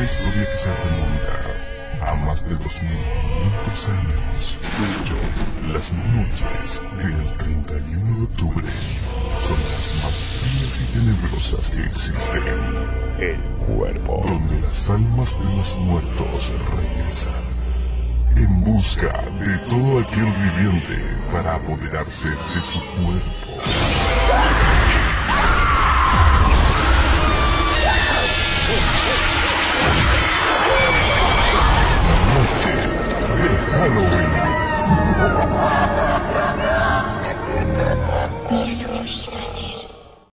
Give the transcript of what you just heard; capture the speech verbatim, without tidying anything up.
historia que se remonta a más de dos mil quinientos años. De hecho, las noches del treinta y uno de octubre son las más frías y tenebrosas que existen. El cuerpo, donde las almas de los muertos regresan en busca de todo aquel viviente para apoderarse de su cuerpo.